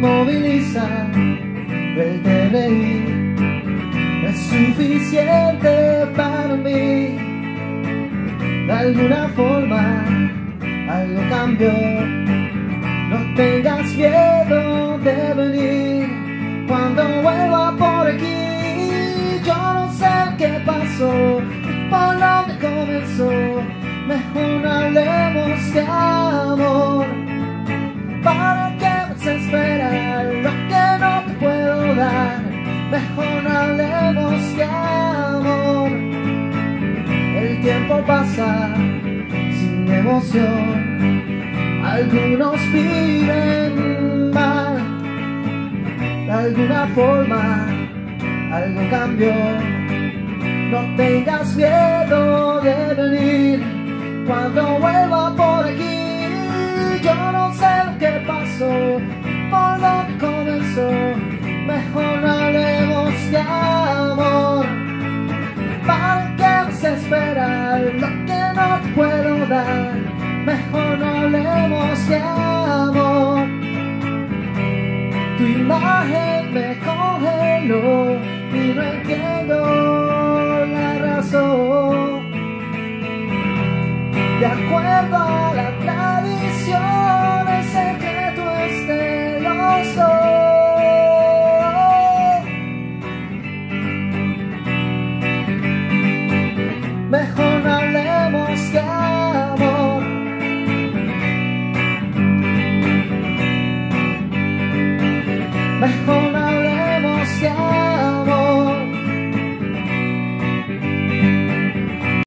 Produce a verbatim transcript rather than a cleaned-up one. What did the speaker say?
moviliza, verte reír, es suficiente para mí. De alguna forma algo cambió, no tengas miedo de venir. Cuando vuelva por aquí, yo no sé qué pasó, por dónde comenzó. Mejor no hablemos de amor, para qué desesperar lo que no te puedo dar. Mejor no hablemos de amor. El tiempo pasa sin emoción, algunos viven mal. De alguna forma algo cambió, no tengas miedo de venir. Cuando vuelva por aquí, yo no sé lo que pasó, por dónde comenzó. Mejor no hablemos de amor, para qué desesperar lo que no te puedo dar. Mejor no hablemos de amor. Tu imagen me congeló y no entiendo la razón. De acuerdo a la tradición, el secreto es de los dos. Mejor no hablemos de amor. Mejor no hablemos de amor.